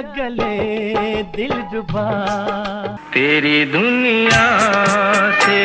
गले दिल जुबा तेरी दुनिया से।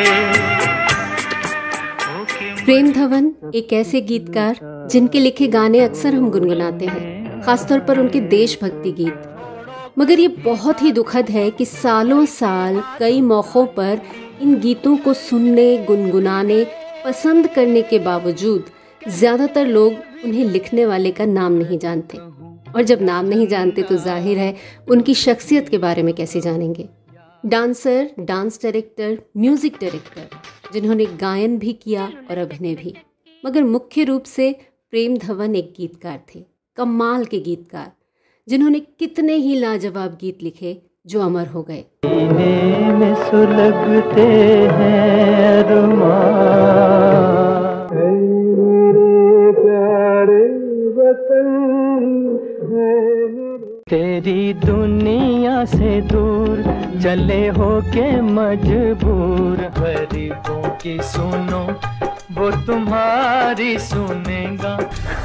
प्रेम धवन एक ऐसे गीतकार जिनके लिखे गाने अक्सर हम गुनगुनाते हैं, खासतौर पर उनके देशभक्ति गीत। मगर ये बहुत ही दुखद है कि सालों साल कई मौक़ों पर इन गीतों को सुनने, गुनगुनाने, पसंद करने के बावजूद ज़्यादातर लोग उन्हें लिखने वाले का नाम नहीं जानते। और जब नाम नहीं जानते तो जाहिर है उनकी शख्सियत के बारे में कैसे जानेंगे। Dancer, dance director, music director, जिन्होंने गायन भी किया और अभिनय भी। मगर मुख्य रूप से प्रेम धवन एक गीतकार थे, कमाल के गीतकार, जिन्होंने कितने ही लाजवाब गीत लिखे जो अमर हो गए। में सुलगते हैं तेरी दुनिया से दूर चले हो के मजबूर, गरीबों की सुनो वो तुम्हारी सुनेगा।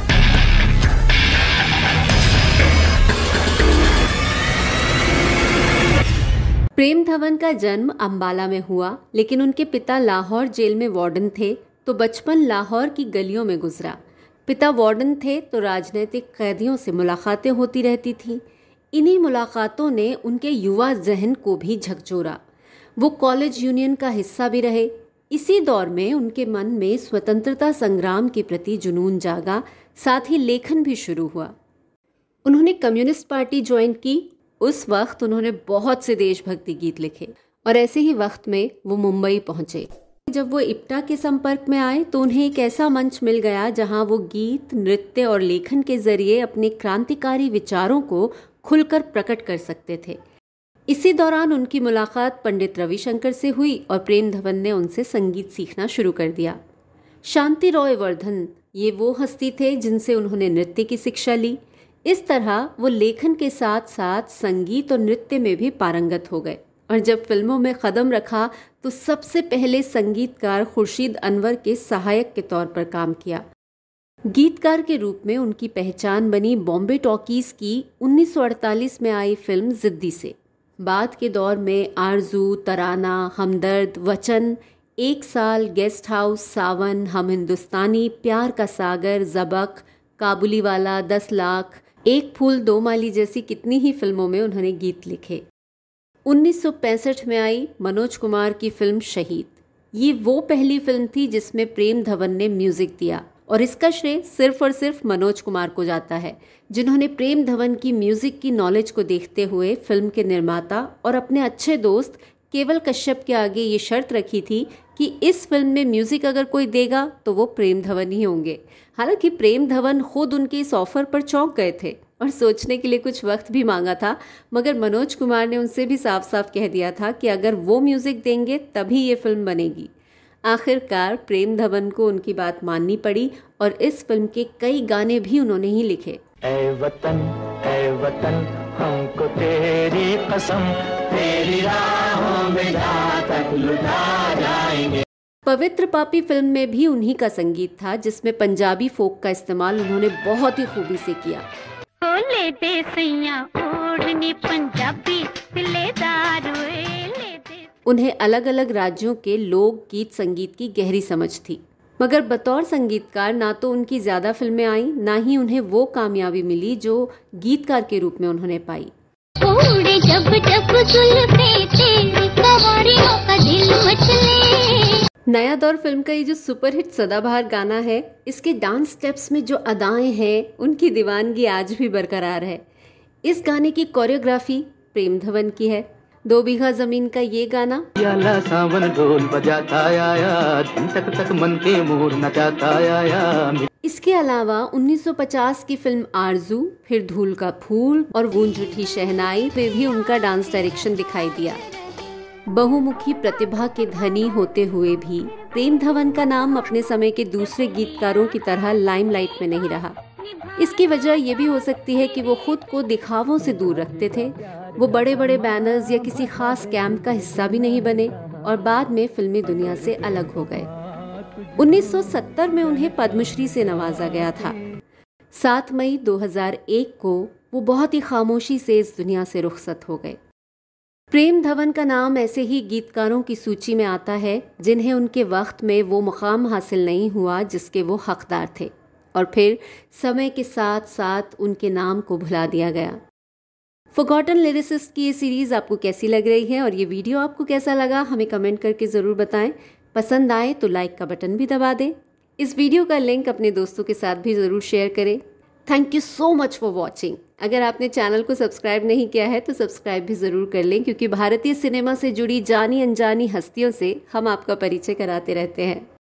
प्रेम धवन का जन्म अंबाला में हुआ, लेकिन उनके पिता लाहौर जेल में वार्डन थे, तो बचपन लाहौर की गलियों में गुजरा। पिता वार्डन थे तो राजनीतिक कैदियों से मुलाकातें होती रहती थीं। इन्हीं मुलाकातों ने उनके युवा जहन को भी झकझोरा। वो कॉलेज यूनियन का हिस्सा भी रहे। इसी दौर में उनके मन में स्वतंत्रता संग्राम के प्रति जुनून जागा, साथ ही लेखन भी शुरू हुआ। उन्होंने कम्युनिस्ट पार्टी ज्वाइन की। उस वक्त उन्होंने बहुत से देशभक्ति गीत लिखे और ऐसे ही वक्त में वो मुंबई पहुंचे। जब वो इप्टा के संपर्क में आए तो उन्हें एक ऐसा मंच मिल गया जहां वो गीत, नृत्य और लेखन के जरिए अपने क्रांतिकारी विचारों को खुलकर प्रकट कर सकते थे। इसी दौरान उनकी मुलाकात पंडित रविशंकर से हुई और प्रेम धवन ने उनसे संगीत सीखना शुरू कर दिया। शांति रॉय वर्धन ये वो हस्ती थे जिनसे उन्होंने नृत्य की शिक्षा ली। इस तरह वो लेखन के साथ साथ संगीत और नृत्य में भी पारंगत हो गए और जब फिल्मों में कदम रखा तो सबसे पहले संगीतकार खुर्शीद अनवर के सहायक के तौर पर काम किया। गीतकार के रूप में उनकी पहचान बनी बॉम्बे टॉकीज की 1948 में आई फिल्म जिद्दी से। बाद के दौर में आरजू, तराना, हमदर्द, वचन, एक साल, गेस्ट हाउस, सावन, हम हिंदुस्तानी, प्यार का सागर, ज़बक, काबुली वाला, 10 लाख, एक फूल दो माली जैसी कितनी ही फिल्मों में उन्होंने गीत लिखे। 1965 में आई मनोज कुमार की फिल्म शहीद। ये वो पहली फिल्म थी जिसमें प्रेम धवन ने म्यूजिक दिया और इसका श्रेय सिर्फ और सिर्फ मनोज कुमार को जाता है, जिन्होंने प्रेम धवन की म्यूजिक की नॉलेज को देखते हुए फिल्म के निर्माता और अपने अच्छे दोस्त केवल कश्यप के आगे ये शर्त रखी थी कि इस फिल्म में म्यूजिक अगर कोई देगा तो वो प्रेम धवन ही होंगे। हालांकि प्रेम धवन खुद उनके इस ऑफर पर चौंक गए थे और सोचने के लिए कुछ वक्त भी मांगा था, मगर मनोज कुमार ने उनसे भी साफ साफ कह दिया था कि अगर वो म्यूजिक देंगे तभी ये फिल्म बनेगी। आखिरकार प्रेम धवन को उनकी बात माननी पड़ी और इस फिल्म के कई गाने भी उन्होंने ही लिखे। ऐ वतन हमको तेरी कसम, तेरी राहों में जहाँ तक लुटा जाएंगे। पवित्र पापी फिल्म में भी उन्हीं का संगीत था, जिसमें पंजाबी फोक का इस्तेमाल उन्होंने बहुत ही खूबी से किया। उन्हें अलग अलग राज्यों के लोक गीत संगीत की गहरी समझ थी, मगर बतौर संगीतकार ना तो उनकी ज्यादा फिल्में आई, ना ही उन्हें वो कामयाबी मिली जो गीतकार के रूप में उन्होंने पाई। जब नया दौर फिल्म का ये जो सुपरहिट सदाबहार गाना है, इसके डांस स्टेप्स में जो अदाएं हैं उनकी दीवानगी आज भी बरकरार है। इस गाने की कोरियोग्राफी प्रेम धवन की है। 2 बीघा जमीन का ये गाना, सावन ढोल बजाता आया, तक तक मन के मोर नचाता आया। इसके अलावा 1950 की फिल्म आरजू, फिर धूल का फूल और गूंज उठी शहनाई पे भी उनका डांस डायरेक्शन दिखाई दिया। बहुमुखी प्रतिभा के धनी होते हुए भी प्रेम धवन का नाम अपने समय के दूसरे गीतकारों की तरह लाइमलाइट में नहीं रहा। इसकी वजह ये भी हो सकती है कि वो खुद को दिखावों से दूर रखते थे। वो बड़े बड़े बैनर्स या किसी खास कैंप का हिस्सा भी नहीं बने और बाद में फिल्मी दुनिया से अलग हो गए। 1970 में उन्हें पद्मश्री से नवाजा गया था। 7 मई 2001 को वो बहुत ही खामोशी से इस दुनिया से रुखसत हो गए। प्रेम धवन का नाम ऐसे ही गीतकारों की सूची में आता है जिन्हें उनके वक्त में वो मुकाम हासिल नहीं हुआ जिसके वो हकदार थे, और फिर समय के साथ साथ उनके नाम को भुला दिया गया। फॉरगॉटन लिरिसिस्ट की ये सीरीज़ आपको कैसी लग रही है और ये वीडियो आपको कैसा लगा, हमें कमेंट करके ज़रूर बताएं। पसंद आए तो लाइक का बटन भी दबा दें। इस वीडियो का लिंक अपने दोस्तों के साथ भी ज़रूर शेयर करें। Thank you so much for watching. अगर आपने चैनल को सब्सक्राइब नहीं किया है तो सब्सक्राइब भी ज़रूर कर लें, क्योंकि भारतीय सिनेमा से जुड़ी जानी अनजानी हस्तियों से हम आपका परिचय कराते रहते हैं।